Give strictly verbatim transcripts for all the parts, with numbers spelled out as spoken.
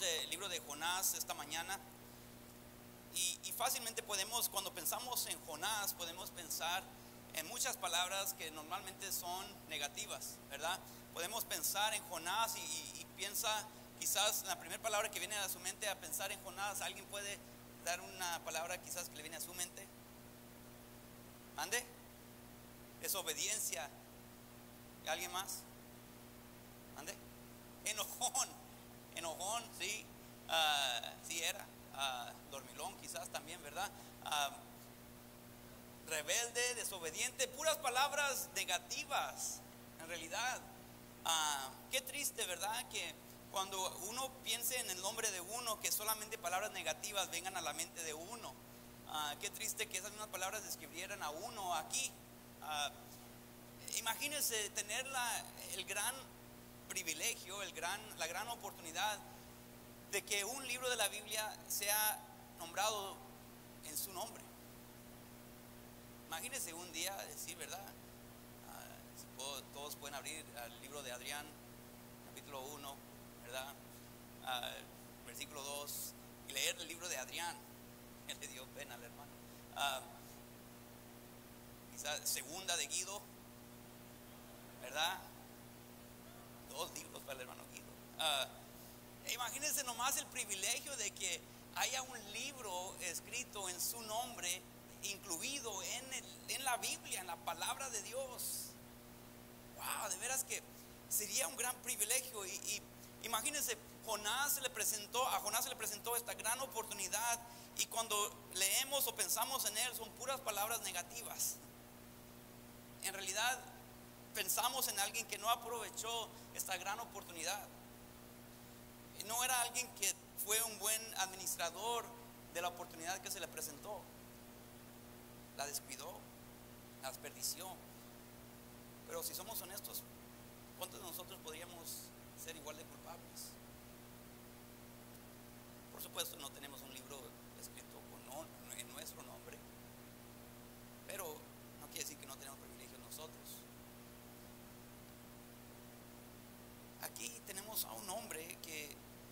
del libro de Jonás esta mañana. Y, y fácilmente podemos, cuando pensamos en Jonás, podemos pensar en muchas palabras que normalmente son negativas, ¿verdad? Podemos pensar en Jonás y, y, y piensa, quizás la primera palabra que viene a su mente a pensar en Jonás, ¿alguien puede dar una palabra quizás que le viene a su mente? ¿Mande? Desobediencia. ¿Alguien más? ¿Mande? Enojón. Enojón, sí. Uh, sí era. Uh, dormilón quizás también, ¿verdad? Uh, rebelde, desobediente, puras palabras negativas en realidad. Uh, qué triste, ¿verdad? Que cuando uno piense en el nombre de uno, que solamente palabras negativas vengan a la mente de uno. Uh, qué triste que esas mismas palabras describieran a uno aquí. Uh, imagínense tener la, el gran privilegio, el gran, la gran oportunidad de que un libro de la Biblia sea nombrado en su nombre. Imagínense un día decir, ¿verdad? Uh, si puedo, todos pueden abrir el libro de Adrián, capítulo uno, ¿verdad? Uh, versículo dos, y leer el libro de Adrián. Él le dio pena al hermano. Uh, quizás segunda de Guido, ¿verdad? Dos libros para el hermano Guido. Uh, imagínense nomás el privilegio de que haya un libro escrito en su nombre, incluido en, el, en la Biblia, en la palabra de Dios. Wow, de veras que sería un gran privilegio. Y, y imagínense, Jonás se le presentó, a Jonás se le presentó esta gran oportunidad, y cuando leemos o pensamos en él son puras palabras negativas. En realidad pensamos en alguien que no aprovechó esta gran oportunidad. No era alguien que fue un buen administrador de la oportunidad que se le presentó. La descuidó, la desperdició. Pero si somos honestos, ¿cuántos de nosotros podríamos ser igual de culpables? Por supuesto, no tenemos un libro escrito con, en nuestro nombre, pero no quiere decir que no tenemos privilegios nosotros. Aquí tenemos a un hombre que,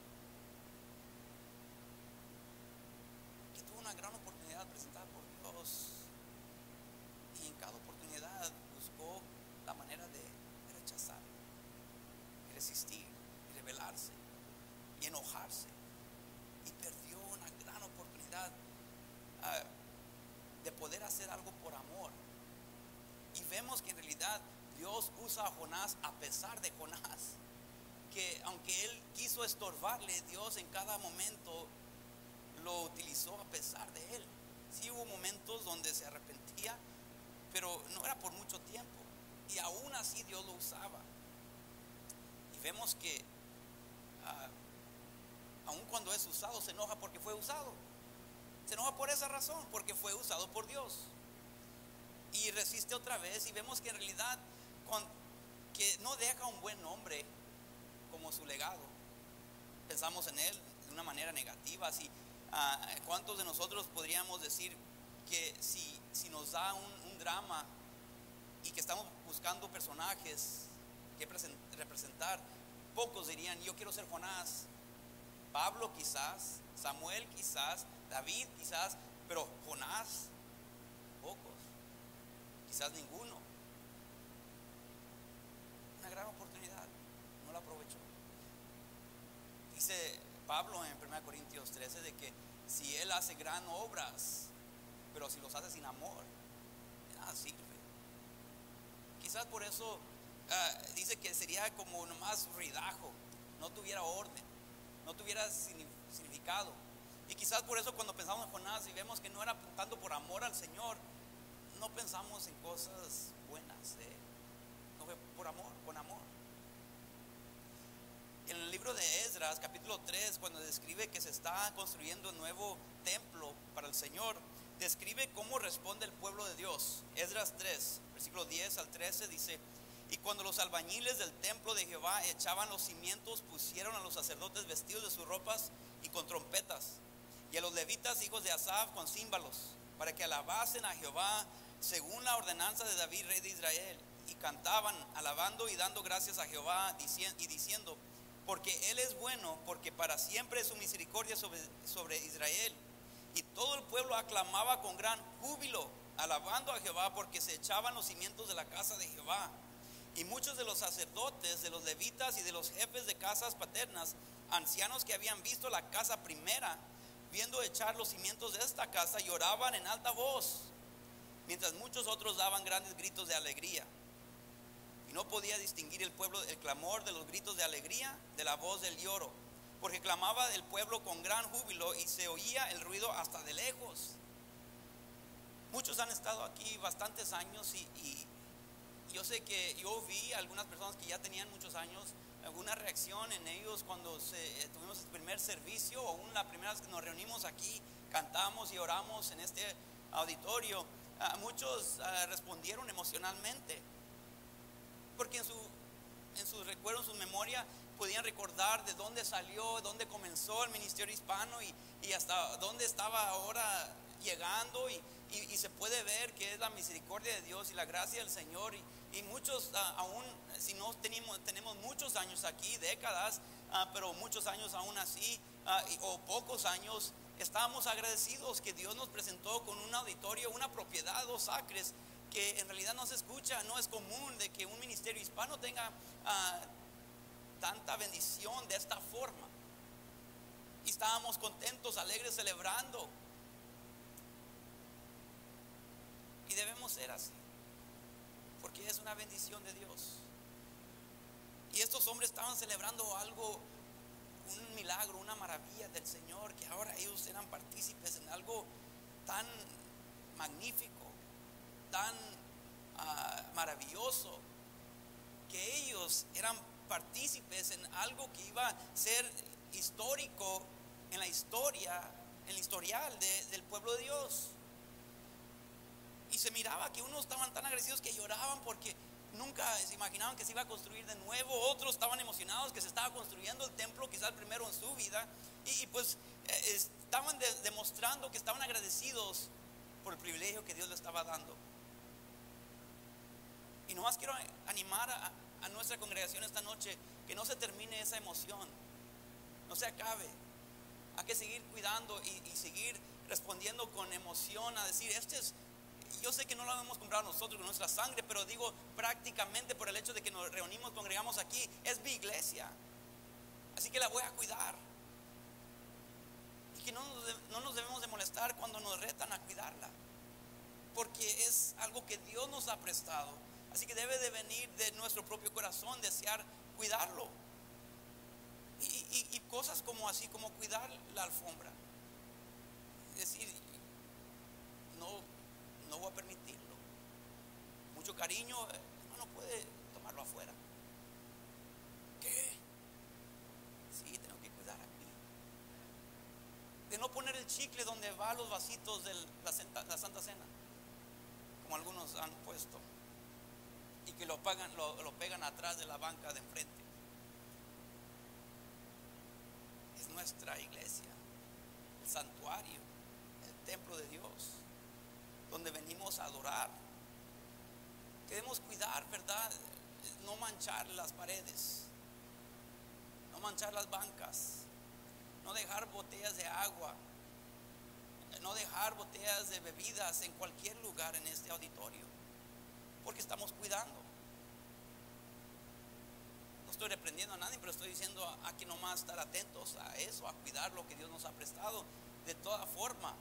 que tuvo una gran oportunidad presentada por Dios, y en cada oportunidad buscó la manera de, de rechazar, y resistir, y rebelarse, y enojarse, y perdió una gran oportunidad uh, de poder hacer algo por amor. Y vemos que en realidad Dios usa a Jonás a pesar de Jonás, que aunque él quiso estorbarle, Dios en cada momento lo utilizó a pesar de él. Sí hubo momentos donde se arrepentía, pero no era por mucho tiempo, y aún así Dios lo usaba. Y vemos que uh, aun cuando es usado, se enoja porque fue usado. Se enoja por esa razón, porque fue usado por Dios. Y resiste otra vez, y vemos que en realidad con, que no deja un buen nombre como su legado. Pensamos en él de una manera negativa. Así, uh, ¿cuántos de nosotros podríamos decir que si, si nos da un, un drama y que estamos buscando personajes que present, representar, pocos dirían, yo quiero ser Jonás? Pablo quizás, Samuel quizás, David quizás, pero Jonás, pocos, quizás ninguno. Una gran oportunidad, no la aprovechó. Dice Pablo en primera Corintios trece de que si él hace gran obras, pero si los hace sin amor, nada sirve. Quizás por eso uh, dice que sería como nomás ruidajo, no tuviera orden, no tuviera significado. Y quizás por eso cuando pensamos en Jonás y vemos que no era tanto por amor al Señor, no pensamos en cosas buenas de él. No fue por amor, con amor. En el libro de Esdras, capítulo tres, cuando describe que se está construyendo un nuevo templo para el Señor, describe cómo responde el pueblo de Dios. Esdras tres, versículo diez al trece dice: y cuando los albañiles del templo de Jehová echaban los cimientos, pusieron a los sacerdotes vestidos de sus ropas y con trompetas, y a los levitas hijos de Asaf con címbalos, para que alabasen a Jehová según la ordenanza de David, rey de Israel. Y cantaban, alabando y dando gracias a Jehová, y diciendo: porque Él es bueno, porque para siempre es su misericordia sobre, sobre Israel. Y todo el pueblo aclamaba con gran júbilo, alabando a Jehová, porque se echaban los cimientos de la casa de Jehová. Y muchos de los sacerdotes, de los levitas y de los jefes de casas paternas, ancianos que habían visto la casa primera, viendo echar los cimientos de esta casa, lloraban en alta voz, mientras muchos otros daban grandes gritos de alegría. Y no podía distinguir el pueblo el clamor de los gritos de alegría de la voz del lloro, porque clamaba el pueblo con gran júbilo y se oía el ruido hasta de lejos. Muchos han estado aquí bastantes años y, y yo sé que yo vi a algunas personas que ya tenían muchos años, alguna reacción en ellos cuando se, eh, tuvimos el primer servicio, o aún la primera vez que nos reunimos aquí, cantamos y oramos en este auditorio. Uh, muchos uh, respondieron emocionalmente, porque en su, en su recuerdo, en su memoria, podían recordar de dónde salió, dónde comenzó el ministerio hispano y, y hasta dónde estaba ahora llegando, y, y, y se puede ver que es la misericordia de Dios y la gracia del Señor. Y, y muchos, uh, aún si no tenemos, tenemos muchos años aquí, décadas, uh, pero muchos años aún así, uh, y, o pocos años, estábamos agradecidos que Dios nos presentó con un auditorio, una propiedad, dos acres, que en realidad no se escucha. No es común de que un ministerio hispano tenga uh, tanta bendición de esta forma. Y estábamos contentos, alegres, celebrando. Y debemos ser así, porque es una bendición de Dios. Y estos hombres estaban celebrando algo, un milagro, una maravilla del Señor, que ahora ellos eran partícipes en algo tan magnífico, tan uh, maravilloso, que ellos eran partícipes en algo que iba a ser histórico en la historia, en el historial de, del pueblo de Dios. Y se miraba que unos estaban tan agradecidos que lloraban porque nunca se imaginaban que se iba a construir de nuevo. Otros estaban emocionados que se estaba construyendo el templo, quizás el primero en su vida. Y, y pues eh, estaban de, demostrando que estaban agradecidos por el privilegio que Dios les estaba dando. Y nomás quiero animar a, a nuestra congregación esta noche, que no se termine esa emoción, no se acabe. Hay que seguir cuidando y, y seguir respondiendo con emoción a decir, este es... Yo sé que no lo hemos comprado nosotros con nuestra sangre, pero digo prácticamente por el hecho de que nos reunimos, congregamos aquí, es mi iglesia. Así que la voy a cuidar. Y que no nos, no nos debemos de molestar cuando nos retan a cuidarla, porque es algo que Dios nos ha prestado. Así que debe de venir de nuestro propio corazón desear cuidarlo. Y, y, y cosas como así, como cuidar la alfombra. Es decir, no... No voy a permitirlo. Mucho cariño, no, no puede tomarlo afuera. ¿Qué? Sí, tengo que cuidar aquí. De no poner el chicle donde va los vasitos de la, Santa, la Santa Cena, como algunos han puesto, y que lo, pagan, lo, lo pegan atrás de la banca de enfrente. Es nuestra iglesia, el santuario, el templo de Dios, donde venimos a adorar. Queremos cuidar, ¿verdad? No manchar las paredes, no manchar las bancas, no dejar botellas de agua, no dejar botellas de bebidas en cualquier lugar en este auditorio, porque estamos cuidando. No estoy reprendiendo a nadie, pero estoy diciendo a, a que nomás estar atentos a eso, a cuidar lo que Dios nos ha prestado de toda forma.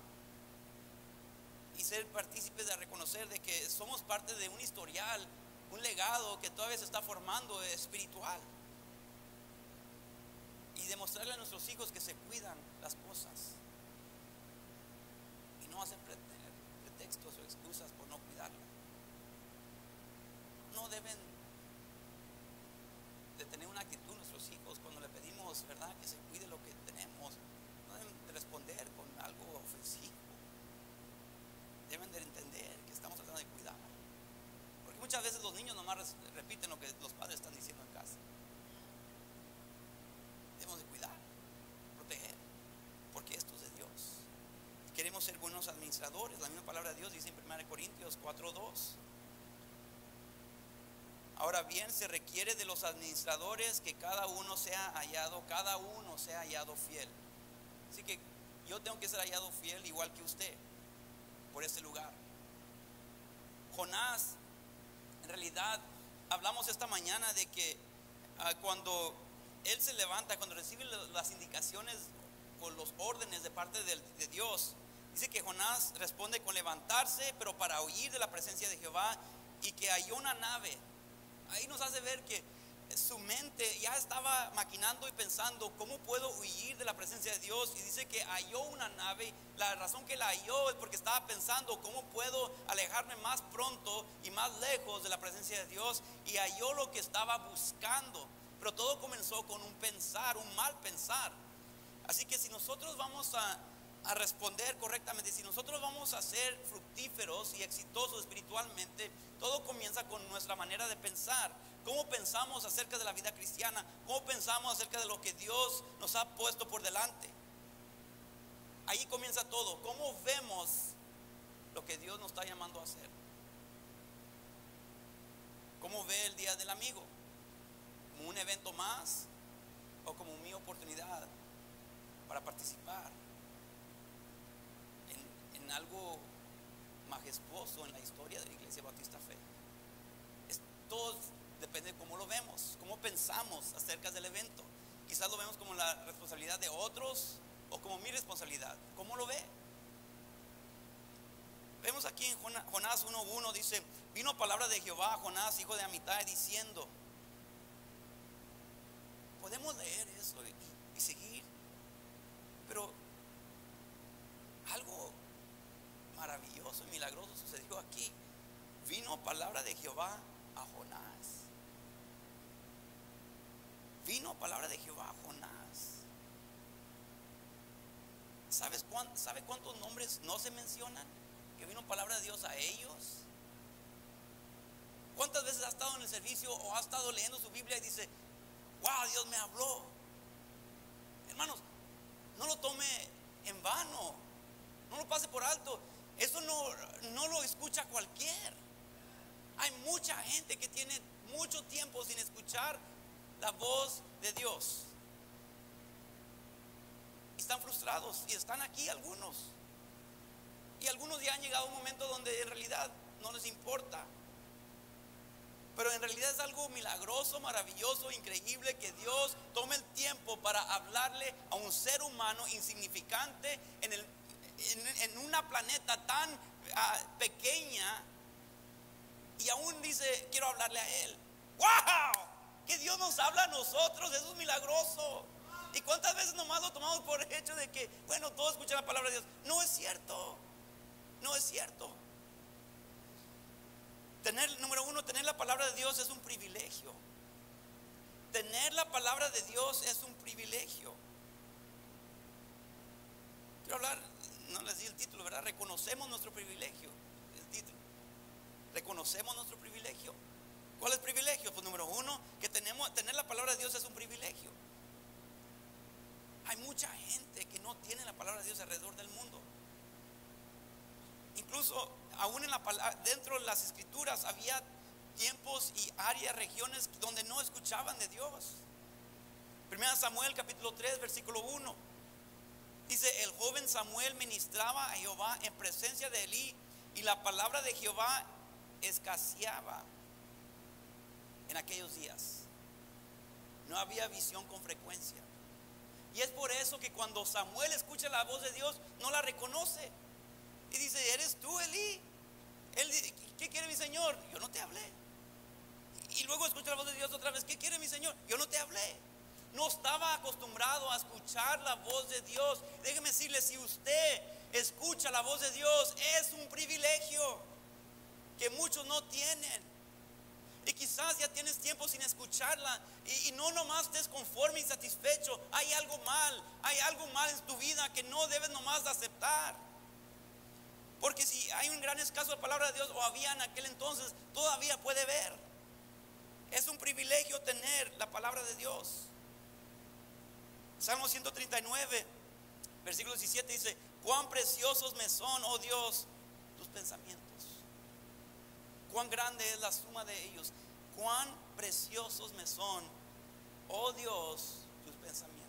Y ser partícipes de reconocer de que somos parte de un historial, un legado que todavía se está formando espiritual. Y demostrarle a nuestros hijos que se cuidan las cosas. Y no hacer pretextos o excusas por no cuidarla. No deben de tener una actitud nuestros hijos cuando le pedimos, ¿verdad?, que se cuide lo que tenemos. No deben de responder con algo ofensivo. Deben de entender que estamos tratando de cuidar, porque muchas veces los niños nomás repiten lo que los padres están diciendo en casa. Debemos de cuidar, proteger, porque esto es de Dios. Y queremos ser buenos administradores. La misma palabra de Dios dice en primera Corintios cuatro dos. Ahora bien, se requiere de los administradores que cada uno sea hallado, cada uno sea hallado fiel. Así que yo tengo que ser hallado fiel igual que usted por este lugar. Jonás, en realidad, hablamos esta mañana de que uh, cuando él se levanta, cuando recibe las indicaciones o los órdenes de parte de, de Dios, dice que Jonás responde con levantarse, pero para huir de la presencia de Jehová, y que halló una nave. Ahí nos hace ver que su mente ya estaba maquinando y pensando, ¿cómo puedo huir de la presencia de Dios? Y dice que halló una nave. La razón que la halló es porque estaba pensando, ¿cómo puedo alejarme más pronto y más lejos de la presencia de Dios? Y halló lo que estaba buscando. Pero todo comenzó con un pensar, un mal pensar. Así que si nosotros vamos a, a responder correctamente, si nosotros vamos a ser fructíferos y exitosos espiritualmente, todo comienza con nuestra manera de pensar. ¿Cómo pensamos acerca de la vida cristiana? ¿Cómo pensamos acerca de lo que Dios nos ha puesto por delante? Ahí comienza todo. ¿Cómo vemos lo que Dios nos está llamando a hacer? ¿Cómo ve el Día del Amigo? ¿Como un evento más o como mi oportunidad para participar en, en algo majestuoso en la historia de la Iglesia Bautista Fe? Es, todo depende de cómo lo vemos, cómo pensamos acerca del evento. Quizás lo vemos como la responsabilidad de otros o como mi responsabilidad. ¿Cómo lo ve? Vemos aquí en Jonás uno uno, dice: vino palabra de Jehová a Jonás, hijo de Amitai, diciendo. Podemos leer eso y, y seguir, pero algo maravilloso y milagroso sucedió aquí. Vino palabra de Jehová a Jonás. Vino palabra de Jehová a Jonás. ¿Sabes cuán, ¿Sabe cuántos nombres no se mencionan? Que vino palabra de Dios a ellos. ¿Cuántas veces ha estado en el servicio o ha estado leyendo su Biblia y dice: wow, Dios me habló? Hermanos, no lo tome en vano, no lo pase por alto. Eso no, no lo escucha cualquier. Hay mucha gente que tiene mucho tiempo sin escuchar la voz de Dios. Están frustrados y están aquí algunos. Y algunos ya han llegado a un momento donde en realidad no les importa. Pero en realidad es algo milagroso, maravilloso, increíble que Dios tome el tiempo para hablarle a un ser humano insignificante en, el, en, en una planeta tan uh, pequeña, y aún dice: quiero hablarle a él. ¡Wow! Que Dios nos habla a nosotros, eso es milagroso. ¿Y cuántas veces nomás lo tomamos por hecho de que, bueno, todos escuchan la palabra de Dios? No es cierto, no es cierto. Tener, número uno, tener la palabra de Dios es un privilegio. Tener la palabra de Dios es un privilegio. Quiero hablar, no les di el título, ¿verdad? Reconocemos nuestro privilegio. El título. Reconocemos nuestro privilegio. ¿Cuál es el privilegio? Pues número uno, que tenemos, tener la palabra de Dios es un privilegio. Hay mucha gente que no tiene la palabra de Dios alrededor del mundo. Incluso aún en la, dentro de las escrituras había tiempos y áreas, regiones donde no escuchaban de Dios. Primera Samuel capítulo tres versículo uno dice: el joven Samuel ministraba a Jehová en presencia de Elí, y la palabra de Jehová escaseaba en aquellos días. No había visión con frecuencia. Y es por eso que cuando Samuel escucha la voz de Dios, no la reconoce. Y dice: ¿eres tú, Elí? Él dice: ¿qué quiere mi Señor? Yo no te hablé. Y luego escucha la voz de Dios otra vez: ¿qué quiere mi Señor? Yo no te hablé. No estaba acostumbrado a escuchar la voz de Dios. Déjeme decirle, si usted escucha la voz de Dios, es un privilegio que muchos no tienen. Y quizás ya tienes tiempo sin escucharla y, y no nomás estés conforme y satisfecho. Hay algo mal, hay algo mal en tu vida que no debes nomás de aceptar. Porque si hay un gran escaso de palabra de Dios, o había en aquel entonces, todavía puede ver. Es un privilegio tener la palabra de Dios. Salmo ciento treinta y nueve, versículo diecisiete dice: cuán preciosos me son, oh Dios, tus pensamientos. Cuán grande es la suma de ellos. cuán preciosos me son, oh Dios, tus pensamientos.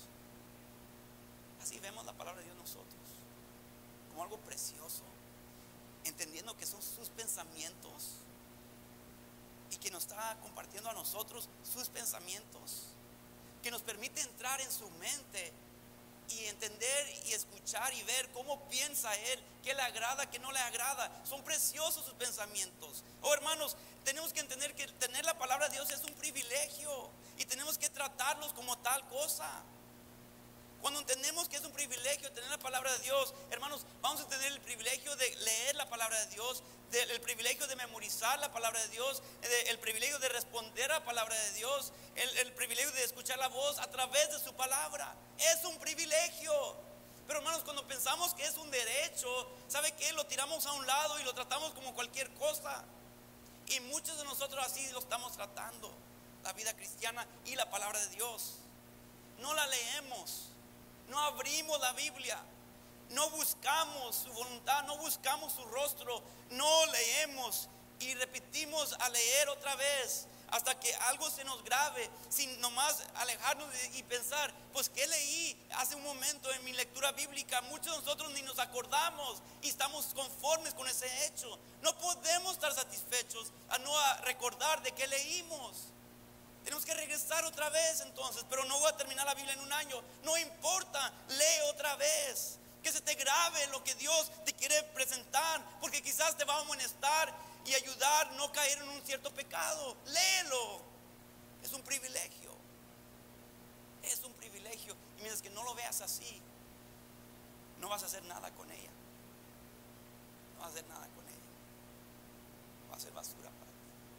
Así vemos la palabra de Dios nosotros, como algo precioso, entendiendo que son sus pensamientos y que nos está compartiendo a nosotros sus pensamientos, que nos permite entrar en su mente y entender y escuchar y ver cómo piensa Él, qué le agrada, qué no le agrada. Son preciosos sus pensamientos. Oh, hermanos, tenemos que entender que tener la palabra de Dios es un privilegio y tenemos que tratarlos como tal cosa. Cuando entendemos que es un privilegio tener la palabra de Dios, hermanos, vamos a tener el privilegio de leer la palabra de Dios, de, el privilegio de memorizar la palabra de Dios, de, el privilegio de responder a la palabra de Dios, el, el privilegio de escuchar la voz a través de su palabra. Es un privilegio. Pero hermanos, cuando pensamos que es un derecho, ¿sabe qué? Lo tiramos a un lado y lo tratamos como cualquier cosa. Y muchos de nosotros así lo estamos tratando, la vida cristiana y la palabra de Dios. No la leemos. No abrimos la Biblia, no buscamos su voluntad, no buscamos su rostro, no leemos y repetimos a leer otra vez hasta que algo se nos grabe, sin nomás alejarnos y pensar, pues ¿qué leí hace un momento en mi lectura bíblica? Muchos de nosotros ni nos acordamos y estamos conformes con ese hecho. No podemos estar satisfechos a no recordar de qué leímos. Tenemos que regresar otra vez entonces, pero no voy a terminar la Biblia en un año. No importa, lee otra vez. Que se te grabe lo que Dios te quiere presentar, porque quizás te va a amonestar y ayudar a no caer en un cierto pecado. Léelo. Es un privilegio. Es un privilegio. Y mientras que no lo veas así, no vas a hacer nada con ella. No vas a hacer nada con ella. Va a ser basura para ti.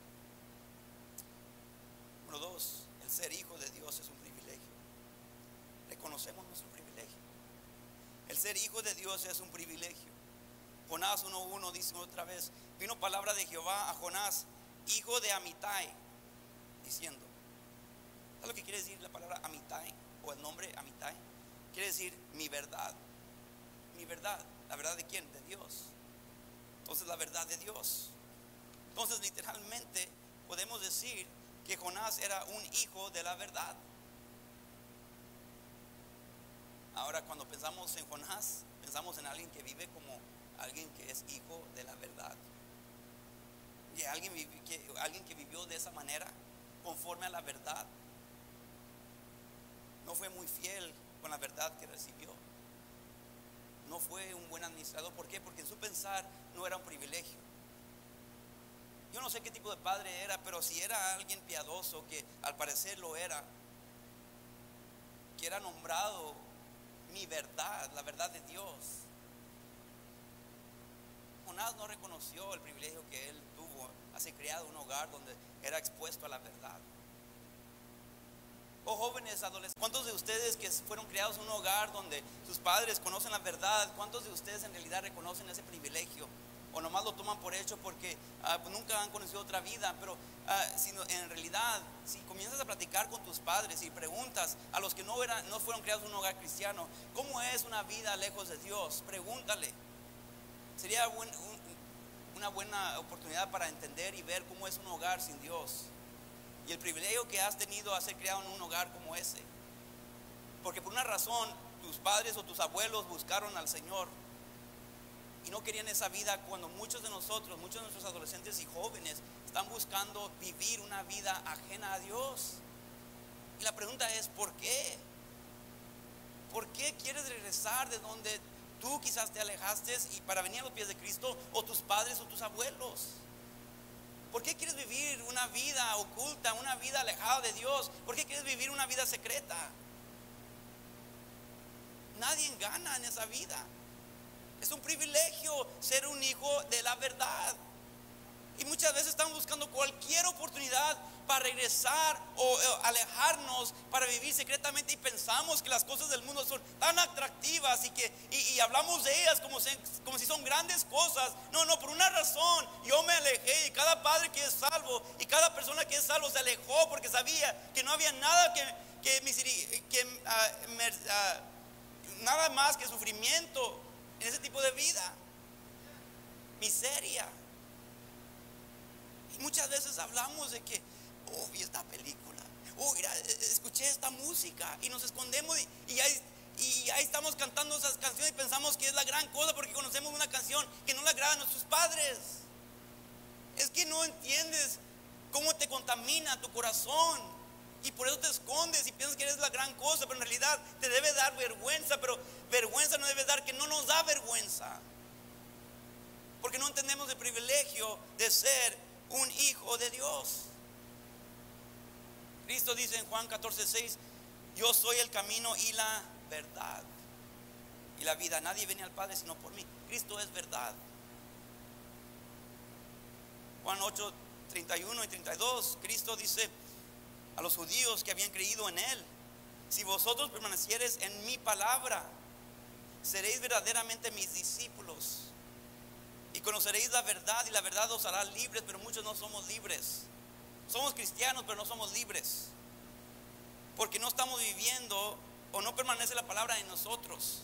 Número dos, el ser hijo de Dios es un privilegio. Reconocemos nuestro privilegio. El ser hijo de Dios es un privilegio. Jonás uno uno dice otra vez: vino palabra de Jehová a Jonás, hijo de Amitai, diciendo. ¿Sabes lo que quiere decir la palabra Amitai o el nombre Amitai? Quiere decir mi verdad. Mi verdad. ¿La verdad de quién? De Dios. Entonces la verdad de Dios. Entonces literalmente podemos decir que Jonás era un hijo de la verdad. Ahora, cuando pensamos en Jonás, pensamos en alguien que vive como alguien que es hijo de la verdad. Y alguien que, alguien que vivió de esa manera, conforme a la verdad. No fue muy fiel con la verdad que recibió. No fue un buen administrador. ¿Por qué? Porque en su pensar no era un privilegio. Yo no sé qué tipo de padre era, pero si era alguien piadoso, que al parecer lo era, que era nombrado mi verdad, la verdad de Dios. Jonás no reconoció el privilegio que él tuvo a ser criado en un hogar donde era expuesto a la verdad. Oh jóvenes, adolescentes, ¿cuántos de ustedes que fueron criados en un hogar donde sus padres conocen la verdad, cuántos de ustedes en realidad reconocen ese privilegio? O nomás lo toman por hecho porque uh, pues nunca han conocido otra vida. Pero uh, sino, en realidad, si comienzas a platicar con tus padres y preguntas a los que no, eran, no fueron criados en un hogar cristiano, ¿cómo es una vida lejos de Dios? Pregúntale. Sería buen, un, una buena oportunidad para entender y ver cómo es un hogar sin Dios. Y el privilegio que has tenido a ser criado en un hogar como ese. Porque por una razón tus padres o tus abuelos buscaron al Señor y no querían esa vida, cuando muchos de nosotros, muchos de nuestros adolescentes y jóvenes están buscando vivir una vida ajena a Dios. Y la pregunta es, ¿por qué? ¿Por qué quieres regresar de donde tú quizás te alejaste y para venir a los pies de Cristo, o tus padres o tus abuelos? ¿Por qué quieres vivir una vida oculta, una vida alejada de Dios? ¿Por qué quieres vivir una vida secreta? Nadie gana en esa vida. Es un privilegio ser un hijo de la verdad. Y muchas veces estamos buscando cualquier oportunidad para regresar o, o alejarnos para vivir secretamente, y pensamos que las cosas del mundo son tan atractivas y que y, y hablamos de ellas como, se, como si son grandes cosas. No, no, por una razón yo me alejé, y cada padre que es salvo y cada persona que es salvo se alejó porque sabía que no había nada que, que, que uh, mer, uh, nada más que sufrimiento en ese tipo de vida, miseria. Y muchas veces hablamos de que película. Oh, mira, escuché esta música y nos escondemos y, y, ahí, y ahí estamos cantando esas canciones y pensamos que es la gran cosa porque conocemos una canción que no le agrada a nuestros padres. Es que no entiendes cómo te contamina tu corazón y por eso te escondes y piensas que eres la gran cosa, pero en realidad te debe dar vergüenza. Pero vergüenza no debe dar, que no nos da vergüenza, porque no entendemos el privilegio de ser un hijo de Dios. Cristo dice en Juan catorce seis: yo soy el camino y la verdad y la vida. Nadie viene al Padre sino por mí. Cristo es verdad. Juan ocho treinta y uno y treinta y dos, Cristo dice a los judíos que habían creído en Él: si vosotros permaneciereis en mi palabra, seréis verdaderamente mis discípulos y conoceréis la verdad, y la verdad os hará libres. Pero muchos no somos libres. Somos cristianos, pero no somos libres, porque no estamos viviendo, o no permanece la palabra en nosotros,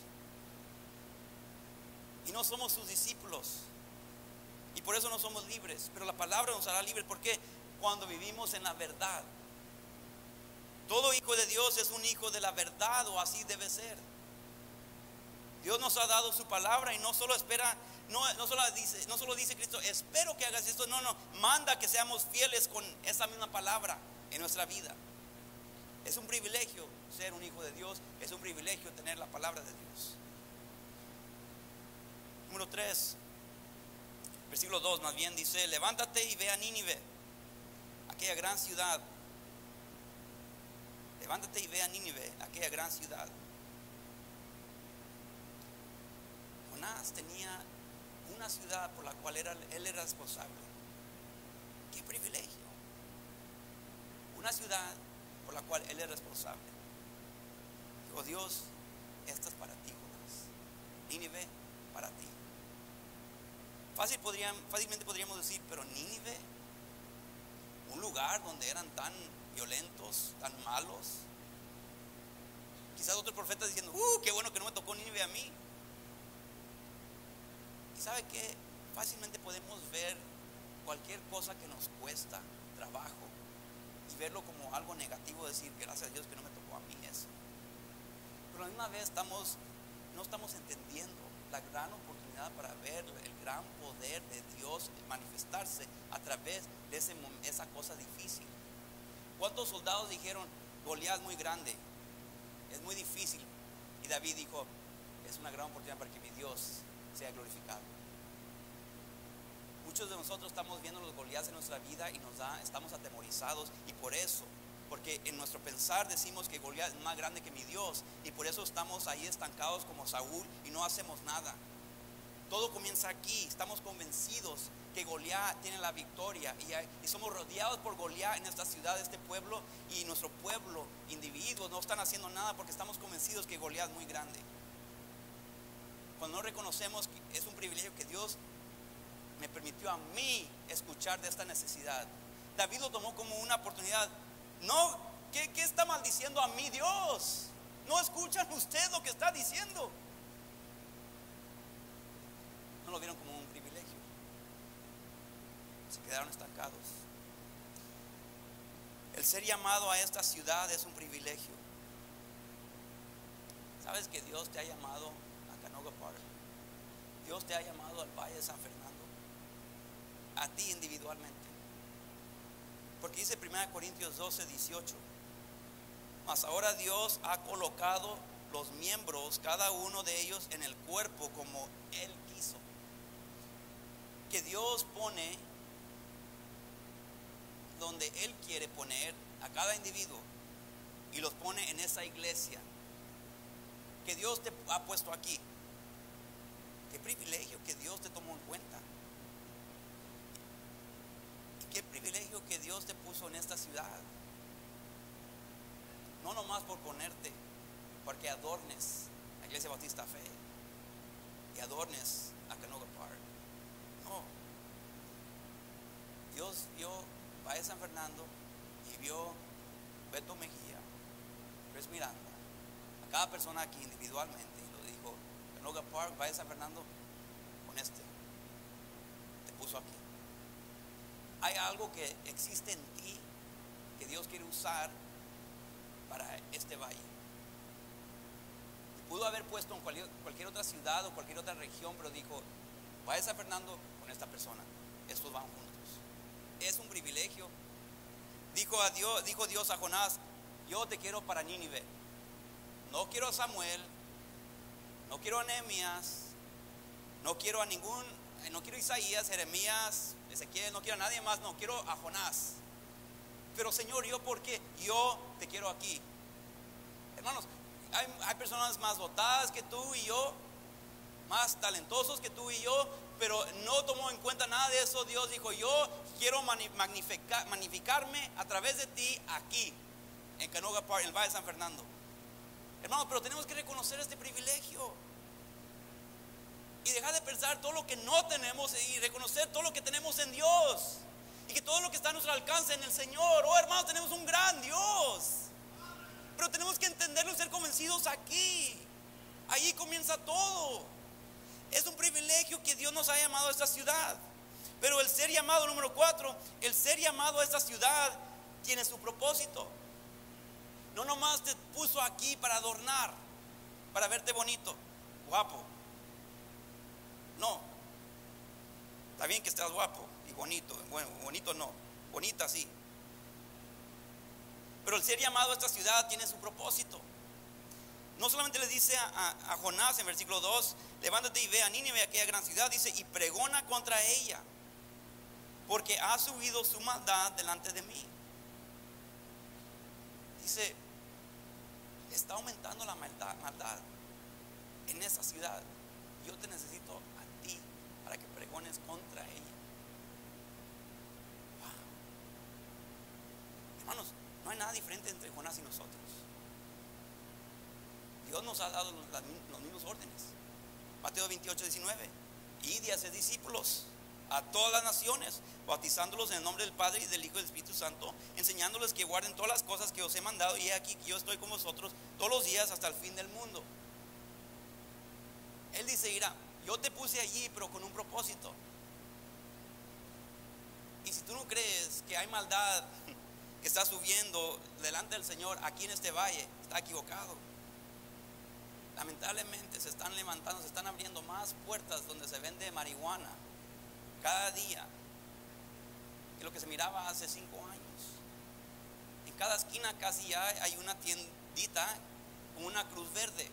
y no somos sus discípulos, y por eso no somos libres. Pero la palabra nos hará libres, porque cuando vivimos en la verdad. Todo hijo de Dios es un hijo de la verdad, o así debe ser. Dios nos ha dado su palabra y no solo espera, no, no, solo dice, no solo dice Cristo: espero que hagas esto. No, no, manda que seamos fieles con esa misma palabra en nuestra vida. Es un privilegio ser un hijo de Dios. Es un privilegio tener la palabra de Dios. Número tres, versículo dos más bien dice: levántate y ve a Nínive, aquella gran ciudad. Levántate y ve a Nínive, aquella gran ciudad. Jonás tenía una ciudad por la cual era, él era responsable. Qué privilegio. Una ciudad por la cual él es responsable. Dijo: Dios, esta es para ti, Jonás. Nínive, para ti. Fácil podrían, fácilmente podríamos decir: pero Nínive, un lugar donde eran tan violentos, tan malos. Quizás otros profetas diciendo: uh, qué bueno que no me tocó Nínive a mí. Y sabe que fácilmente podemos ver cualquier cosa que nos cuesta trabajo y verlo como algo negativo, decir: gracias a Dios que no me tocó a mí eso. Pero a la misma vez estamos, no estamos entendiendo la gran oportunidad para ver el gran poder de Dios manifestarse a través de ese, esa cosa difícil. ¿Cuántos soldados dijeron: Goliat es muy grande, es muy difícil? Y David dijo: es una gran oportunidad para que mi Dios sea glorificado. Muchos de nosotros estamos viendo los Goliaths en nuestra vida y nos da, estamos atemorizados, y por eso, porque en nuestro pensar decimos que Goliat es más grande que mi Dios, y por eso estamos ahí estancados como Saúl y no hacemos nada. Todo comienza aquí. Estamos convencidos que Goliat tiene la victoria, y, hay, y somos rodeados por Goliat en esta ciudad, este pueblo, y nuestro pueblo, individuos, no están haciendo nada porque estamos convencidos que Goliat es muy grande. Cuando no reconocemos que es un privilegio que Dios me permitió a mí escuchar de esta necesidad. David lo tomó como una oportunidad. No, ¿qué, qué está maldiciendo a mí Dios? ¿No escuchan ustedes lo que está diciendo? No lo vieron como un privilegio. Se quedaron estancados. El ser llamado a esta ciudad es un privilegio. ¿Sabes que Dios te ha llamado a Canoga Park? Dios te ha llamado al Valle de San Fernando, a ti individualmente. Porque dice primera Corintios doce dieciocho: mas ahora Dios ha colocado los miembros, cada uno de ellos, en el cuerpo como Él quiso. Que Dios pone donde Él quiere poner a cada individuo, y los pone en esa iglesia que Dios te ha puesto aquí. Qué privilegio que Dios te tomó en cuenta. Y qué privilegio que Dios te puso en esta ciudad. No nomás por ponerte, porque adornes la Iglesia Bautista Fe y adornes a Canoga Park. No. Dios vio Valle San Fernando y vio Beto Mejía, Chris Miranda, a cada persona aquí individualmente, y lo dijo: Canoga Park, Valle San Fernando, con este te puso aquí. Hay algo que existe en ti que Dios quiere usar para este valle. Pudo haber puesto en cualquier, cualquier otra ciudad o cualquier otra región, pero dijo, vaya a San Fernando con esta persona, estos van juntos. Es un privilegio. Dijo, a Dios, dijo Dios a Jonás, yo te quiero para Nínive. No quiero a Samuel, no quiero a Nehemías, no quiero a ningún, no quiero a Isaías, Jeremías, Ezequiel, no quiero a nadie más, no, quiero a Jonás. Pero Señor, ¿yo por qué? Yo te quiero aquí. Hermanos, hay, hay personas más dotadas que tú y yo, más talentosos que tú y yo, pero no tomó en cuenta nada de eso. Dios dijo, yo quiero magnificar, magnificarme a través de ti aquí, en Canoga Park, en el Valle de San Fernando. Hermanos, pero tenemos que reconocer este privilegio y dejar de pensar todo lo que no tenemos y reconocer todo lo que tenemos en Dios. Y que todo lo que está a nuestro alcance en el Señor. Oh, hermanos, tenemos un gran Dios. Pero tenemos que entenderlo y ser convencidos aquí. Ahí comienza todo. Es un privilegio que Dios nos ha llamado a esta ciudad. Pero el ser llamado, número cuatro, el ser llamado a esta ciudad tiene su propósito. No nomás te puso aquí para adornar, para verte bonito, guapo. No. Está bien que estés guapo y bonito. Bueno, bonito no, bonita sí. Pero el ser llamado a esta ciudad tiene su propósito. No solamente le dice a, a, a Jonás en versículo dos, levántate y ve a Nínive, aquella gran ciudad, dice, y pregona contra ella, porque ha subido su maldad delante de mí. Dice, está aumentando la maldad, maldad en esa ciudad. Yo te necesito a ti para que pregones contra ella. Wow. Hermanos, no hay nada diferente entre Jonás y nosotros. Dios nos ha dado los, los mismos órdenes. Mateo veintiocho, diecinueve. Id y haced discípulos a todas las naciones, bautizándolos en el nombre del Padre y del Hijo y del Espíritu Santo, enseñándoles que guarden todas las cosas que os he mandado, y he aquí que yo estoy con vosotros todos los días hasta el fin del mundo. Él dice, mira, yo te puse allí, pero con un propósito. Y si tú no crees que hay maldad que está subiendo delante del Señor aquí en este valle, está equivocado. Lamentablemente se están levantando, se están abriendo más puertas donde se vende marihuana cada día que lo que se miraba hace cinco años. En cada esquina casi ya hay una tiendita con una cruz verde.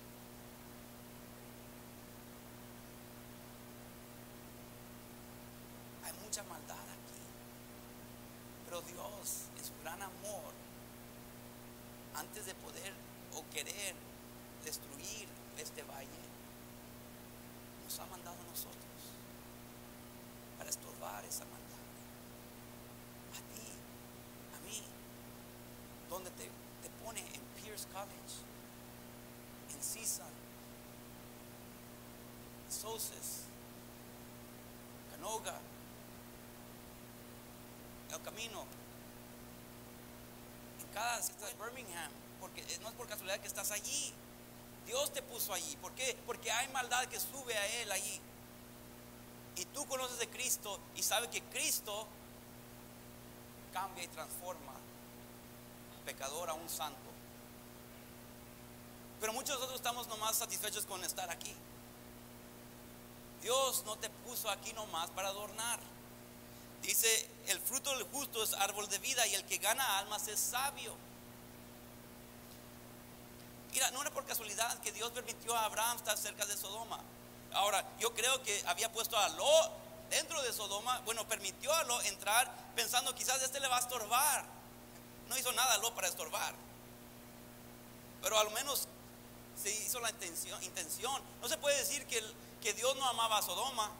Hay mucha maldad aquí, pero Dios en su gran amor, antes de poder o querer destruir este valle, nos ha mandado a nosotros para estorbar esa maldad. A ti, a mí, donde te, te pone en Pierce College, en CISA, Sauces, Canoga, El Camino, en cada ciudad, Birmingham, porque no es por casualidad que estás allí. Dios te puso allí. ¿Por qué? Porque hay maldad que sube a Él allí. Y tú conoces de Cristo y sabes que Cristo cambia y transforma al pecador a un santo. Pero muchos de nosotros estamos nomás satisfechos con estar aquí. Dios no te puso aquí nomás para adornar. Dice, el fruto del justo es árbol de vida, y el que gana almas es sabio. Mira, no era por casualidad que Dios permitió a Abraham estar cerca de Sodoma. Ahora, yo creo que había puesto a Lot dentro de Sodoma. Bueno, permitió a Lot entrar pensando quizás este le va a estorbar. No hizo nada Lot para estorbar, pero al menos se hizo la intención, intención. No se puede decir que, el, que Dios no amaba a Sodoma.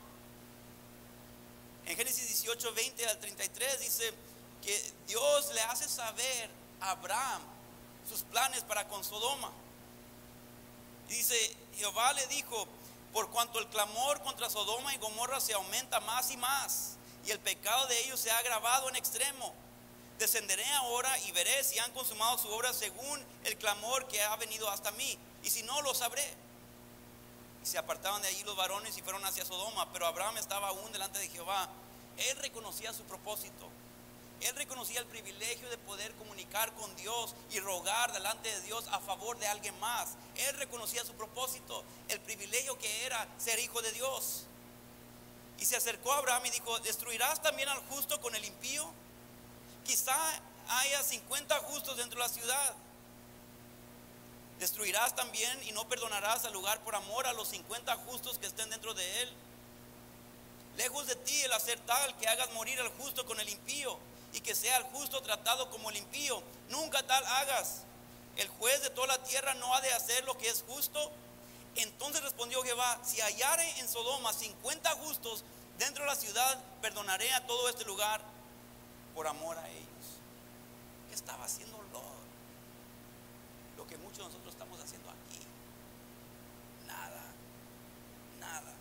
En Génesis dieciocho, veinte al treinta y tres dice que Dios le hace saber a Abraham sus planes para con Sodoma. Dice, Jehová le dijo, por cuanto el clamor contra Sodoma y Gomorra se aumenta más y más, y el pecado de ellos se ha agravado en extremo, descenderé ahora y veré si han consumado su obra según el clamor que ha venido hasta mí, y si no, lo sabré. Y se apartaron de allí los varones y fueron hacia Sodoma, pero Abraham estaba aún delante de Jehová. Él reconocía su propósito. Él reconocía el privilegio de poder comunicar con Dios y rogar delante de Dios a favor de alguien más. Él reconocía su propósito, el privilegio que era ser hijo de Dios. Y se acercó a Abraham y dijo: ¿destruirás también al justo con el impío? Quizá haya cincuenta justos dentro de la ciudad. ¿Destruirás también y no perdonarás al lugar por amor a los cincuenta justos que estén dentro de él? Lejos de ti el hacer tal que hagas morir al justo con el impío, y que sea el justo tratado como el impío. Nunca tal hagas. El juez de toda la tierra no ha de hacer lo que es justo. Entonces respondió Jehová: si hallare en Sodoma cincuenta justos dentro de la ciudad, perdonaré a todo este lugar por amor a ellos. ¿Qué estaba haciendo Lot? Lo que muchos de nosotros estamos haciendo aquí. Nada, nada.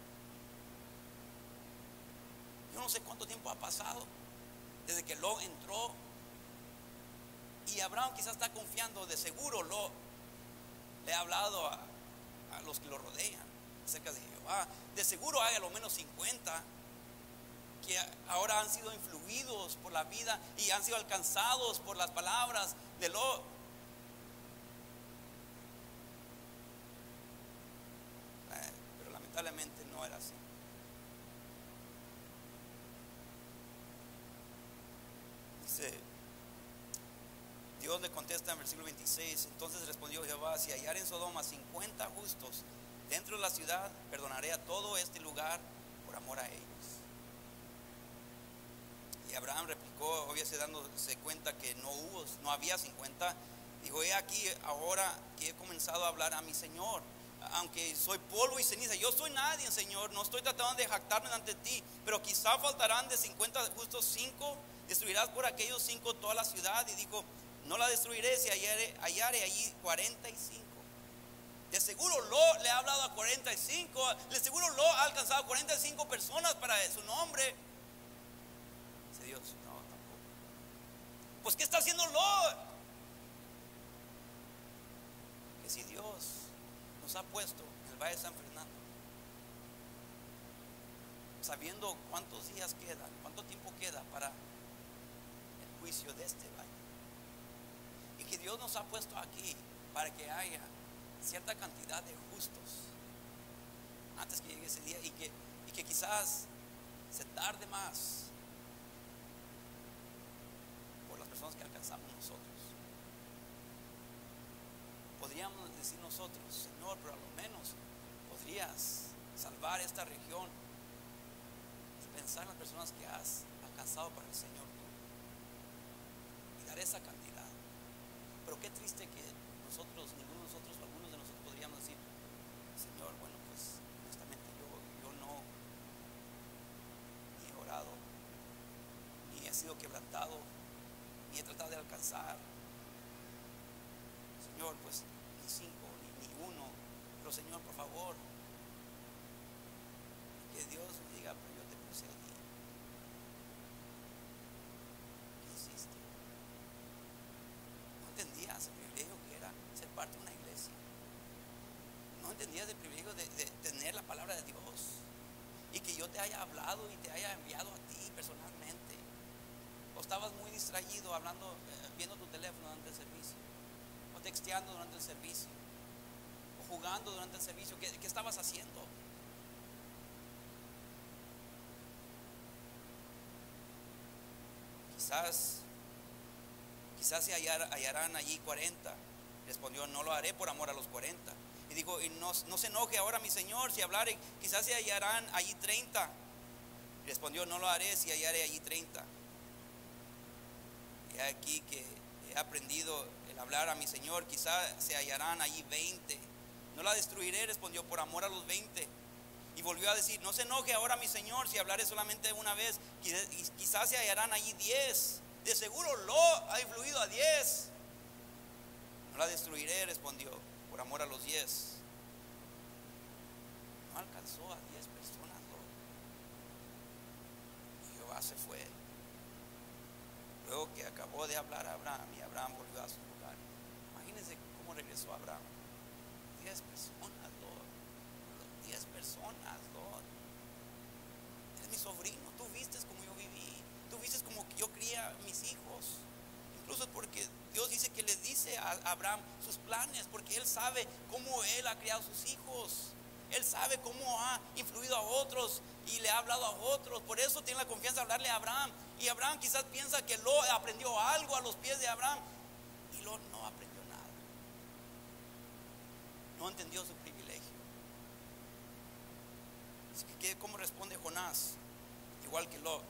Yo no sé cuánto tiempo ha pasado desde que Lot entró, y Abraham quizás está confiando. De seguro Lot le ha hablado a, a los que lo rodean acerca de Jehová. De seguro hay a lo menos cincuenta que ahora han sido influidos por la vida y han sido alcanzados por las palabras de Lot. Eh, pero lamentablemente no era así. Dice, Dios le contesta en versículo veintiséis: entonces respondió Jehová: si hallar en Sodoma cincuenta justos dentro de la ciudad, perdonaré a todo este lugar por amor a ellos. Y Abraham replicó, obviamente dándose cuenta que no hubo, no había cincuenta. Dijo: he aquí ahora que he comenzado a hablar a mi Señor, aunque soy polvo y ceniza. Yo soy nadie, Señor, no estoy tratando de jactarme ante ti, pero quizá faltarán de cincuenta justos cinco. Destruirás por aquellos cinco toda la ciudad. Y dijo: no la destruiré si hallare, hallare allí cuarenta y cinco. De seguro Lot le ha hablado a cuarenta y cinco. De seguro Lot ha alcanzado cuarenta y cinco personas para su nombre. Dice Dios: no, tampoco. Pues ¿qué está haciendo Lot? Que si Dios nos ha puesto en el Valle de San Fernando, sabiendo cuántos días quedan, cuánto tiempo queda para el juicio de este valle, y que Dios nos ha puesto aquí para que haya cierta cantidad de justos antes que llegue ese día, y que, y que quizás se tarde más por las personas que alcanzamos nosotros. Podríamos decir nosotros: Señor, pero a lo menos podrías salvar esta región. Pensar en las personas que has alcanzado para el Señor y dar esa cantidad. Pero qué triste que nosotros, ninguno de nosotros, o algunos de nosotros podríamos decir: Señor, bueno, pues honestamente yo, yo no ni he orado, ni he sido quebrantado, ni he tratado de alcanzar. Señor, pues ni cinco, ni, ni uno. Pero Señor, por favor, que Dios me diga: pero yo te puse allí. ¿Qué hiciste? No entendías el privilegio que era ser parte de una iglesia. No entendías el privilegio de, de tener la palabra de Dios, y que yo te haya hablado y te haya enviado a ti personalmente. O estabas muy distraído hablando, eh, viendo tu teléfono durante el servicio, o texteando durante el servicio, o jugando durante el servicio. ¿Qué, qué estabas haciendo? Quizás, quizás se hallar, hallarán allí cuarenta. Respondió: no lo haré por amor a los cuarenta. Y dijo: y no, no se enoje ahora mi Señor si hablare, quizás se hallarán allí treinta. Respondió: no lo haré si hallare allí treinta. Y aquí que he aprendido el hablar a mi Señor, quizás se hallarán allí veinte. No la destruiré, respondió, por amor a los veinte. Y volvió a decir: no se enoje ahora mi Señor si hablaré solamente una vez, quizás se hallarán allí diez. De seguro Lot ha influido a diez. No la destruiré, respondió, por amor a los diez. No alcanzó a diez personas Lot. Y Jehová se fue. Luego que acabó de hablar a Abraham, y Abraham volvió a su lugar. Imagínense cómo regresó Abraham. Diez personas Lot. Diez personas Lot. Eres mi sobrino, tú viste como yo viví, tú viste como yo cría a mis hijos. dice que le dice a Abraham sus planes, porque él sabe cómo él ha criado sus hijos. Él sabe cómo ha influido a otros y le ha hablado a otros. Por eso tiene la confianza de hablarle a Abraham. Y Abraham quizás piensa que Lot aprendió algo a los pies de Abraham. Y Lot no aprendió nada. No entendió su privilegio. Así que, ¿cómo responde Jonás? Igual que Lot.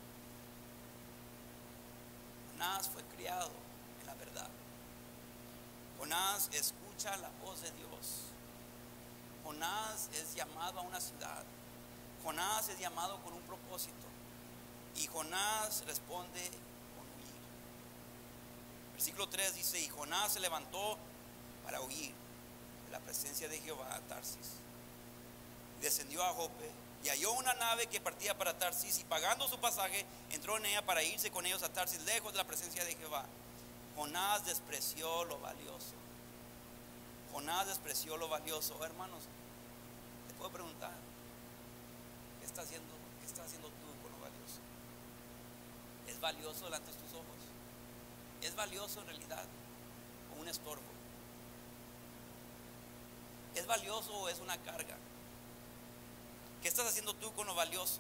Jonás fue criado en la verdad. Jonás escucha la voz de Dios. Jonás es llamado a una ciudad. Jonás es llamado con un propósito. Y Jonás responde con huir. Versículo tres dice: y Jonás se levantó para huir de la presencia de Jehová a Tarsis. Descendió a Jope y halló una nave que partía para Tarsis, y pagando su pasaje entró en ella para irse con ellos a Tarsis, lejos de la presencia de Jehová. Jonás despreció lo valioso. Jonás despreció lo valioso. Oh, hermanos, te puedo preguntar, ¿qué está haciendo, qué está haciendo tú con lo valioso? ¿Es valioso delante de tus ojos? ¿Es valioso en realidad o un estorbo? ¿Es valioso o es una carga? ¿Qué estás haciendo tú con lo valioso?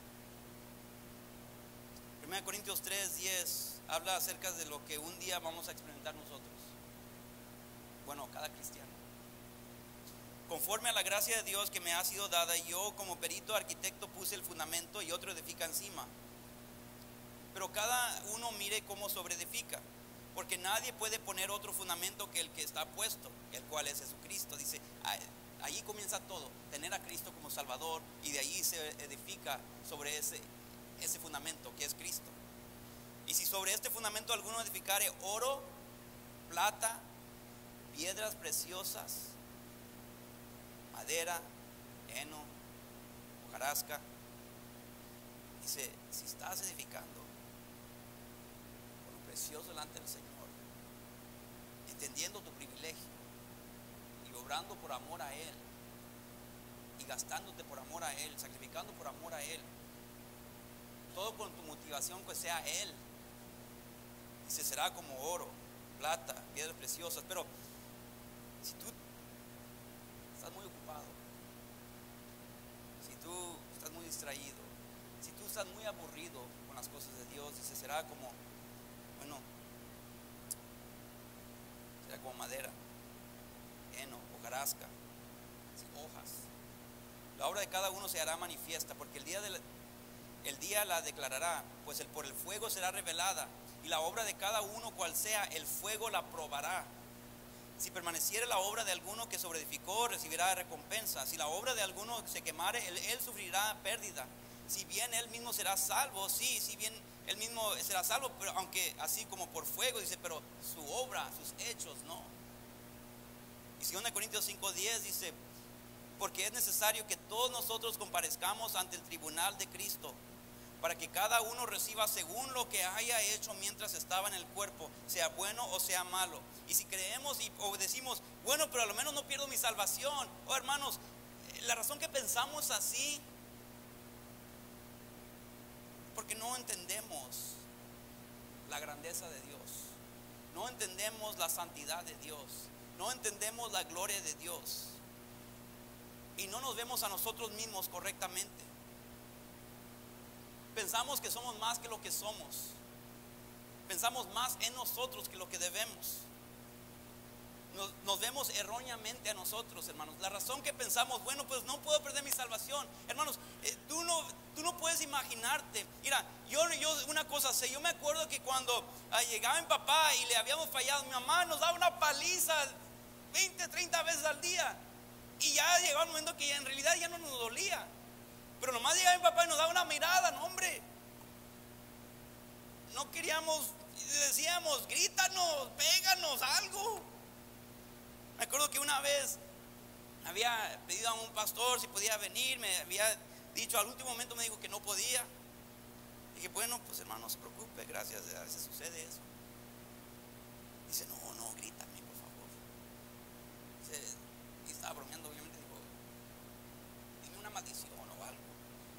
primera Corintios tres, diez habla acerca de lo que un día vamos a experimentar nosotros. Bueno, cada cristiano. Conforme a la gracia de Dios que me ha sido dada, yo como perito arquitecto puse el fundamento y otro edifica encima. Pero cada uno mire cómo sobreedifica, porque nadie puede poner otro fundamento que el que está puesto, el cual es Jesucristo. Dice, allí comienza todo, tener a Cristo como Salvador, y de allí se edifica sobre ese, ese fundamento que es Cristo. Y si sobre este fundamento alguno edificare oro, plata, piedras preciosas, madera, heno, hojarasca, dice, si estás edificando con lo precioso delante del Señor, entendiendo tu privilegio y obrando por amor a Él, y gastándote por amor a Él, sacrificando por amor a Él, todo con tu motivación que sea Él, dice, será como oro, plata, piedras preciosas. Pero si tú estás muy ocupado, si tú estás muy distraído, si tú estás muy aburrido con las cosas de Dios, dice, será como, bueno, será como madera, heno, hojarasca, hojas. La obra de cada uno se hará manifiesta, porque el día, de la, el día la declarará, pues el, por el fuego será revelada, y la obra de cada uno, cual sea, el fuego la probará. Si permaneciere la obra de alguno que sobreedificó, recibirá recompensa. Si la obra de alguno se quemare, él, él sufrirá pérdida. Si bien él mismo será salvo, sí, si bien él mismo será salvo, pero aunque así como por fuego, dice, pero su obra, sus hechos, no. Y segunda Corintios cinco diez dice, porque es necesario que todos nosotros comparezcamos ante el tribunal de Cristo, para que cada uno reciba según lo que haya hecho mientras estaba en el cuerpo, sea bueno o sea malo. Y si creemos y o decimos, bueno, pero a lo menos no pierdo mi salvación. Oh, hermanos, la razón que pensamos así, porque no entendemos la grandeza de Dios, no entendemos la santidad de Dios, no entendemos la gloria de Dios, y no nos vemos a nosotros mismos correctamente. Pensamos que somos más que lo que somos. Pensamos más en nosotros que lo que debemos. Nos, nos vemos erróneamente a nosotros, hermanos. La razón que pensamos, bueno, pues no puedo perder mi salvación. Hermanos, eh, tú, no, tú no puedes imaginarte. Mira, yo, yo una cosa sé, yo me acuerdo que cuando ah, llegaba mi papá y le habíamos fallado, mi mamá nos daba una paliza veinte, treinta veces al día. Y ya llegaba un momento que ya en realidad ya no nos dolía. Pero nomás llegaba mi papá y nos daba una mirada, no, hombre. No queríamos, decíamos, grítanos, péganos, algo. Me acuerdo que una vez había pedido a un pastor si podía venir, me había dicho, al último momento me dijo que no podía. Dije, bueno, pues hermano, no se preocupe, gracias, a veces sucede eso. Dice, no, no, grítame, por favor. Dice, y estaba bromeando, obviamente, dijo, dime una maldición o algo.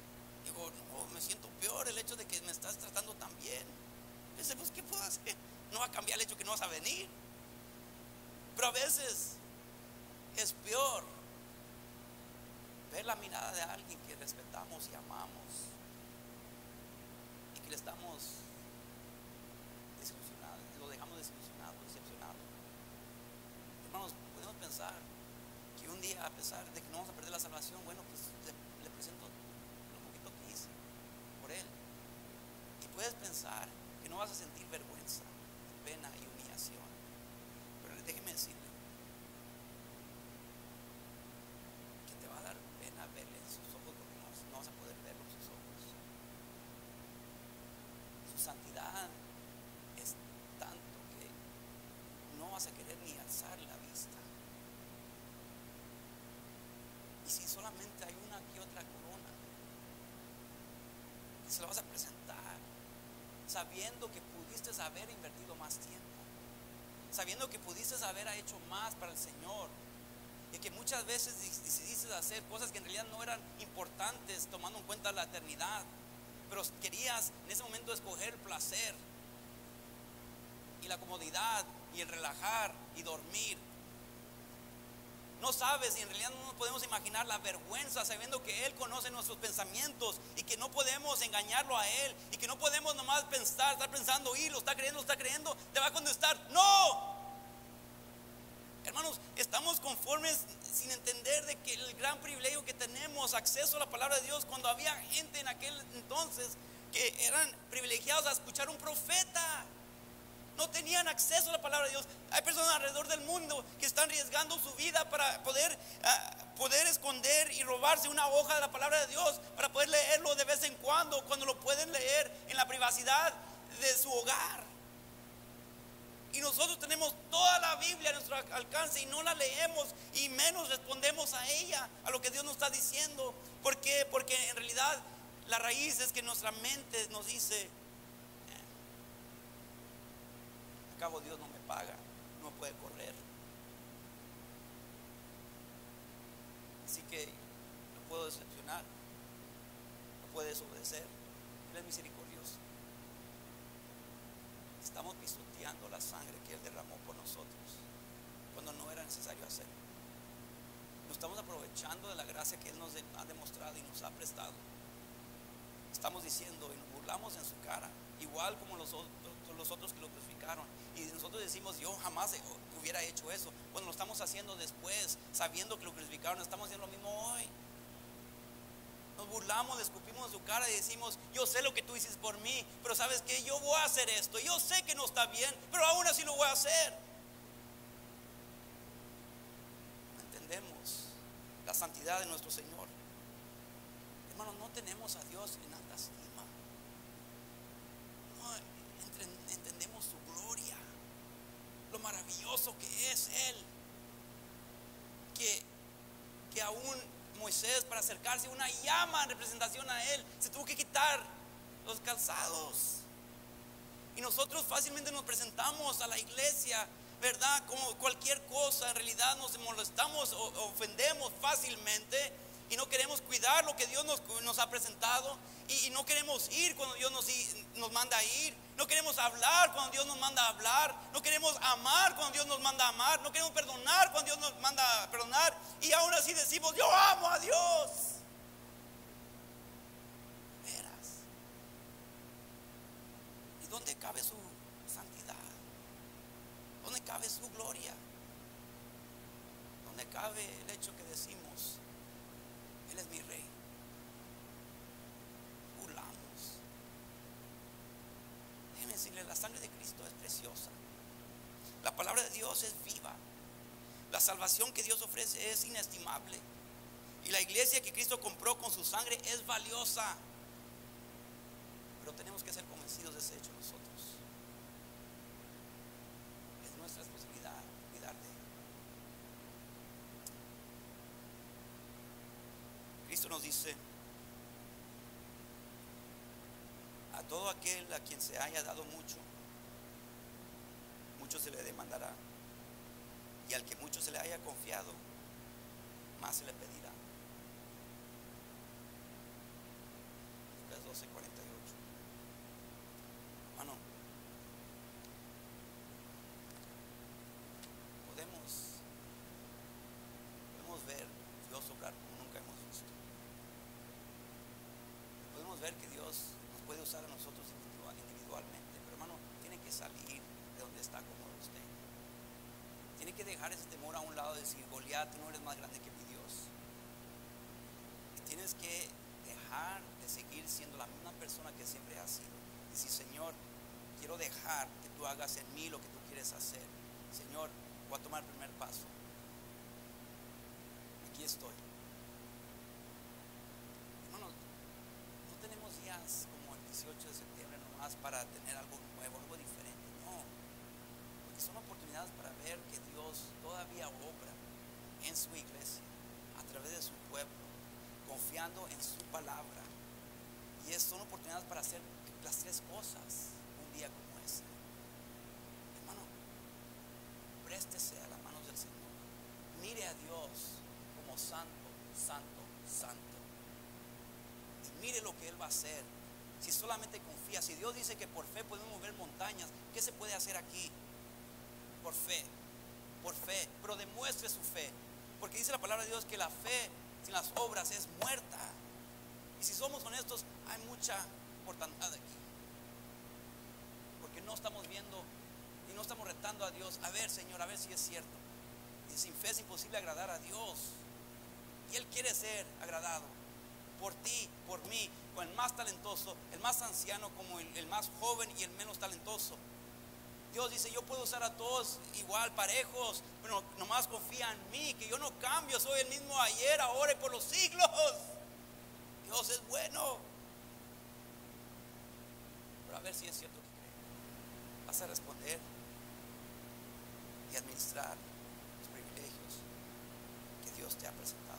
Digo, no, me siento peor el hecho de que me estás tratando tan bien. Dice, pues, ¿qué puedo hacer? no va a cambiar el hecho que no vas a venir. Pero a veces es peor ver la mirada de alguien que respetamos y amamos y que le estamos desilusionados, lo dejamos desilusionado, decepcionado. Hermanos, podemos pensar que un día, a pesar de que no vamos a perder la salvación, bueno, pues le, le presento lo poquito que hice por él. Y puedes pensar que no vas a sentir vergüenza, pena y humillación. Pero déjeme decirle que te va a dar pena verle en sus ojos, porque no, no vas a poder verlo en sus ojos. Su santidad es tanto que no vas a querer ni alzar la vista. Y si solamente hay una que otra corona, se la vas a presentar, sabiendo que pudiste haber invertido más tiempo, sabiendo que pudiste haber hecho más para el Señor, y que muchas veces decidiste hacer cosas que en realidad no eran importantes, tomando en cuenta la eternidad, pero querías en ese momento escoger el placer y la comodidad y el relajar y dormir. No sabes, y en realidad no nos podemos imaginar la vergüenza sabiendo que Él conoce nuestros pensamientos y que no podemos engañarlo a Él, y que no podemos nomás pensar, estar pensando, y lo está creyendo, lo está creyendo, te va a contestar, no. Hermanos, estamos conformes sin entender de que el gran privilegio que tenemos, acceso a la palabra de Dios, cuando había gente en aquel entonces que eran privilegiados a escuchar un profeta. No tenían acceso a la palabra de Dios. Hay personas alrededor del mundo que están arriesgando su vida para poder, uh, poder esconder y robarse una hoja de la palabra de Dios, para poder leerlo de vez en cuando, cuando lo pueden leer en la privacidad de su hogar. Y nosotros tenemos toda la Biblia a nuestro alcance y no la leemos, y menos respondemos a ella, a lo que Dios nos está diciendo. ¿Por qué? Porque en realidad la raíz es que nuestra mente nos dice: al cabo Dios no me paga, no me puede correr, así que no puedo decepcionar, no puede desobedecer. Él es misericordioso. Estamos pisoteando la sangre que Él derramó por nosotros cuando no era necesario hacerlo. Nos estamos aprovechando de la gracia que Él nos ha demostrado y nos ha prestado. Estamos diciendo y nos burlamos en su cara, igual como los otros, los otros que lo crucificaron, y nosotros decimos: yo jamás hubiera hecho eso. Bueno, lo estamos haciendo después, sabiendo que lo crucificaron. Estamos haciendo lo mismo hoy. Nos burlamos, le escupimos en su cara y decimos: yo sé lo que tú hiciste por mí, pero sabes que yo voy a hacer esto, yo sé que no está bien, pero aún así lo voy a hacer. No entendemos la santidad de nuestro Señor. Hermanos, no tenemos a Dios en alta estima. No entendemos su gloria, lo maravilloso que es Él, que, que aún Moisés, para acercarse a una llama en representación a Él, se tuvo que quitar los calzados. Y nosotros fácilmente nos presentamos a la iglesia, ¿verdad?, como cualquier cosa. En realidad nos molestamos o ofendemos fácilmente, y no queremos cuidar lo que Dios nos, nos ha presentado, y, y no queremos ir cuando Dios nos, nos manda a ir. No queremos hablar cuando Dios nos manda a hablar. No queremos amar cuando Dios nos manda a amar. No queremos perdonar cuando Dios nos manda a perdonar. Y aún así decimos: yo amo a Dios. Verás. ¿Y dónde cabe su santidad? ¿Dónde cabe su gloria? ¿Dónde cabe el hecho que decimos: Él es mi rey? Burlamos. Déjeme decirle, la sangre de Cristo es preciosa. La palabra de Dios es viva. La salvación que Dios ofrece es inestimable. Y la iglesia que Cristo compró con su sangre es valiosa. Pero tenemos que ser convencidos de ese hecho nosotros. Es nuestra responsabilidad cuidar de Él. Cristo nos dice: a todo aquel a quien se haya dado mucho, mucho se le demandará, y al que mucho se le haya confiado, más se le pedirá. Lucas doce, cuarenta y ocho. Hermano, ver que Dios nos puede usar a nosotros individualmente, pero hermano, tiene que salir de donde está cómodo usted. Tiene que dejar ese temor a un lado, de decir, Goliat, tú no eres más grande que mi Dios. Y tienes que dejar de seguir siendo la misma persona que siempre has sido. Y decir, Señor, quiero dejar que tú hagas en mí lo que tú quieres hacer. Señor, voy a tomar el primer paso. Aquí estoy. Hermanos, no tenemos días como el dieciocho de septiembre nomás para tener algo nuevo, algo diferente. No, porque son oportunidades para ver que Dios todavía obra en su iglesia, a través de su pueblo, confiando en su palabra. Y es, son oportunidades para hacer las tres cosas un día como ese. Hermano, préstese a las manos del Señor. Mire a Dios como santo, santo, santo. Y mire lo que Él va a hacer. Si solamente confía, si Dios dice que por fe podemos mover montañas, ¿qué se puede hacer aquí? Por fe, por fe, pero demuestre su fe. Porque dice la palabra de Dios que la fe sin las obras es muerta. Y si somos honestos, hay mucha mortandad aquí. Porque no estamos viendo y no estamos retando a Dios. A ver, Señor, a ver si es cierto. Y sin fe es imposible agradar a Dios. Y Él quiere ser agradado por ti, por mí, con el más talentoso, el más anciano como el, el más joven y el menos talentoso. Dios dice, yo puedo usar a todos igual, parejos, pero nomás confía en mí, que yo no cambio, soy el mismo ayer, ahora y por los siglos. Dios es bueno. Pero a ver si es cierto que crees. Vas a responder y administrar los privilegios que Dios te ha presentado.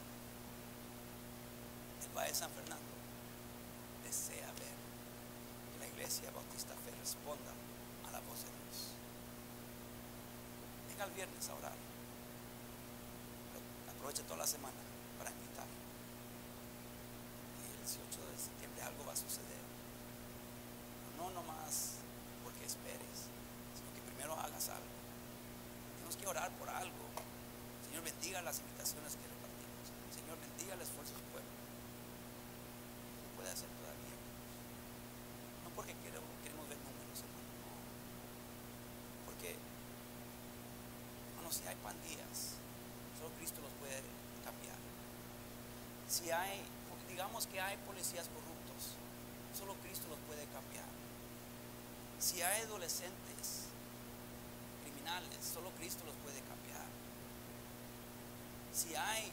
El Valle de San Fernando desea ver que la Iglesia Bautista Fe responda a la voz de Dios. Venga el viernes a orar. Aproveche toda la semana para invitar. Y el dieciocho de septiembre algo va a suceder. No nomás porque esperes, sino que primero hagas algo. Tenemos que orar por algo. Señor, bendiga las invitaciones que repartimos. Señor, bendiga el esfuerzo de su pueblo. No puede hacer todavía. No porque queremos, queremos ver números, hermano. No. Porque, hermano, si hay pandillas, solo Cristo los puede cambiar. Si hay, digamos que hay policías corruptos, solo Cristo los puede cambiar. Si hay adolescentes criminales, solo Cristo los puede cambiar. Si hay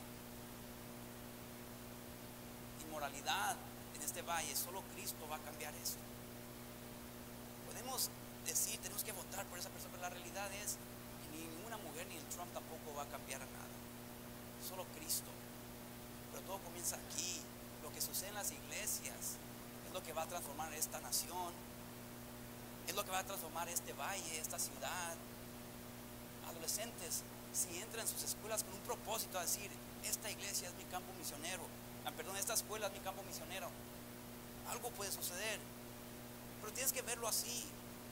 inmoralidad en este valle, solo Cristo va a cambiar esto. Podemos decir, tenemos que votar por esa persona, pero la realidad es que ni ninguna mujer ni el Trump tampoco va a cambiar a nada. Solo Cristo. Pero todo comienza aquí. Lo que sucede en las iglesias es lo que va a transformar esta nación. Es lo que va a transformar este valle, esta ciudad. Adolescentes, si entran en sus escuelas con un propósito a decir, esta iglesia es mi campo misionero, ah, perdón, esta escuela es mi campo misionero, algo puede suceder. Pero tienes que verlo así.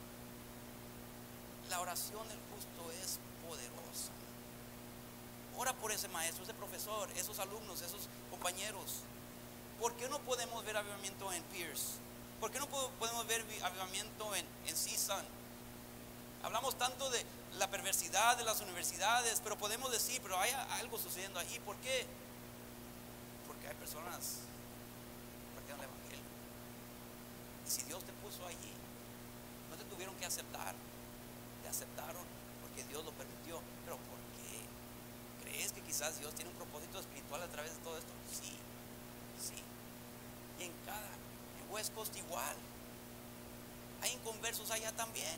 La oración del justo es poderosa. Ora por ese maestro, ese profesor, esos alumnos, esos compañeros. ¿Por qué no podemos ver avivamiento en Pierce? ¿Por qué no podemos ver avivamiento en, en C S U N? Hablamos tanto de la perversidad de las universidades, pero podemos decir, pero hay algo sucediendo ahí. ¿Por qué? Porque hay personas compartiendo el evangelio. Y si Dios te puso allí, no te tuvieron que aceptar, te aceptaron porque Dios lo permitió. ¿Pero por qué? ¿Crees que quizás Dios tiene un propósito espiritual a través de todo esto? Sí, sí. Y en cada, en West Coast igual. Hay inconversos allá también.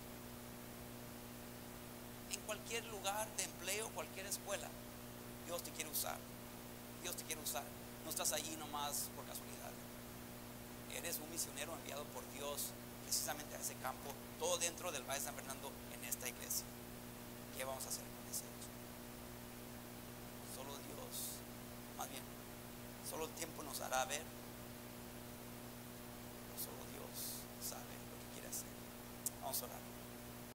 En cualquier lugar de empleo, cualquier escuela, Dios te quiere usar. Dios te quiere usar. No estás allí nomás por casualidad. Eres un misionero enviado por Dios precisamente a ese campo, todo dentro del Valle de San Fernando, en esta iglesia. ¿Qué vamos a hacer con ese hecho? Solo Dios, más bien, solo el tiempo nos hará ver. Solo Dios sabe lo que quiere hacer. Vamos a orar.